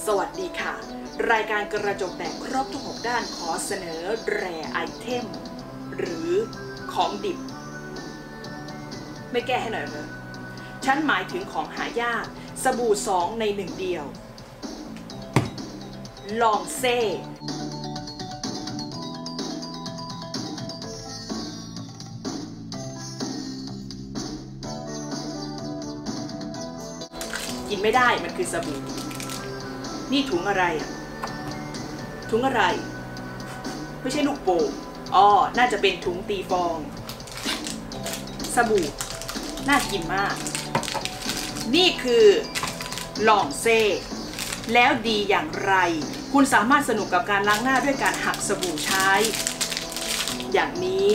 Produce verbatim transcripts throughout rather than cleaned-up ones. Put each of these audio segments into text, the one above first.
สวัสดีค่ะรายการกระจกแตกครบทุกหกด้านขอเสนอแรไอเทมหรือของดิบไม่แก้ให้หน่อยเลยฉันหมายถึงของหายากสบู่สองในหนึ่งเดียวลองเซ่กินไม่ได้มันคือสบู่นี่ถุงอะไรอ่ะถุงอะไรไม่ใช่ลูกโป่งอ๋อน่าจะเป็นถุงตีฟองสบู่น่ากินมากนี่คือลองเซ่แล้วดีอย่างไรคุณสามารถสนุกกับการล้างหน้าด้วยการหักสบู่ใช้อย่างนี้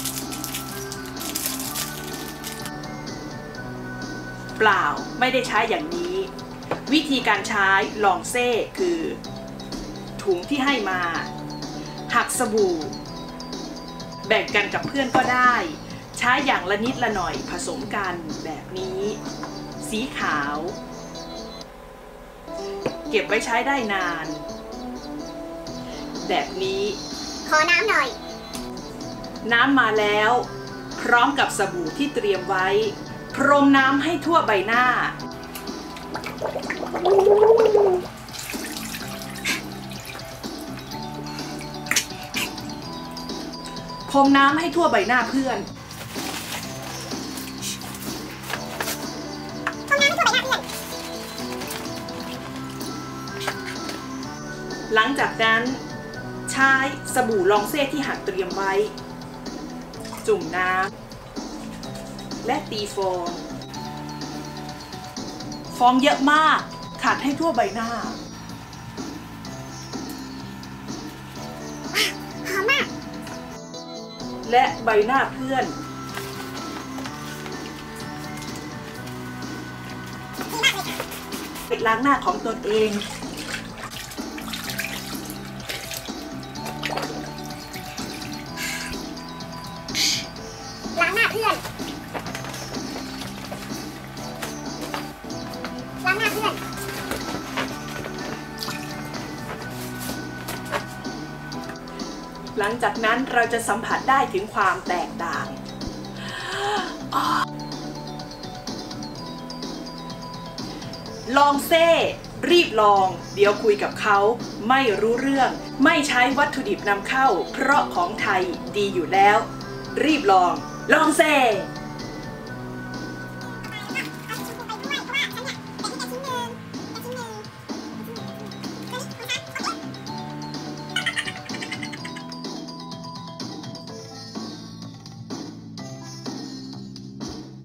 เปล่าไม่ได้ใช้อย่างนี้วิธีการใช้ลองเซ่คือถุงที่ให้มาหักสบู่แบ่งกันกับเพื่อนก็ได้ใช้อย่างละนิดละหน่อยผสมกันแบบนี้สีขาวเก็บไว้ใช้ได้นานแบบนี้ขอน้ำหน่อยน้ำมาแล้วพร้อมกับสบู่ที่เตรียมไว้พรมน้ำให้ทั่วใบหน้าพรมน้ำให้ทั่วใบหน้าเพื่อนหลังจากนั้นใช้สบู่ลองเซ่ที่หักเตรียมไว้จุ่มน้ำและตีฟองฟองเยอะมากขัดให้ทั่วใบหน้าหอมมากและใบหน้าเพื่อนเป็นล้างหน้าของตนเองล้างหน้าเพื่อนล้างหน้าเพื่อนหลังจากนั้นเราจะสัมผัสได้ถึงความแตกต่างลองเซ่รีบลองเดี๋ยวคุยกับเขาไม่รู้เรื่องไม่ใช้วัตถุดิบนำเข้าเพราะของไทยดีอยู่แล้วรีบลองลองเซ่